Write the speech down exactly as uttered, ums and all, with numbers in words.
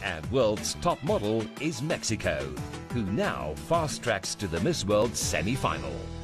And world's top model is Mexico, who now fast tracks to the Miss World semi-final.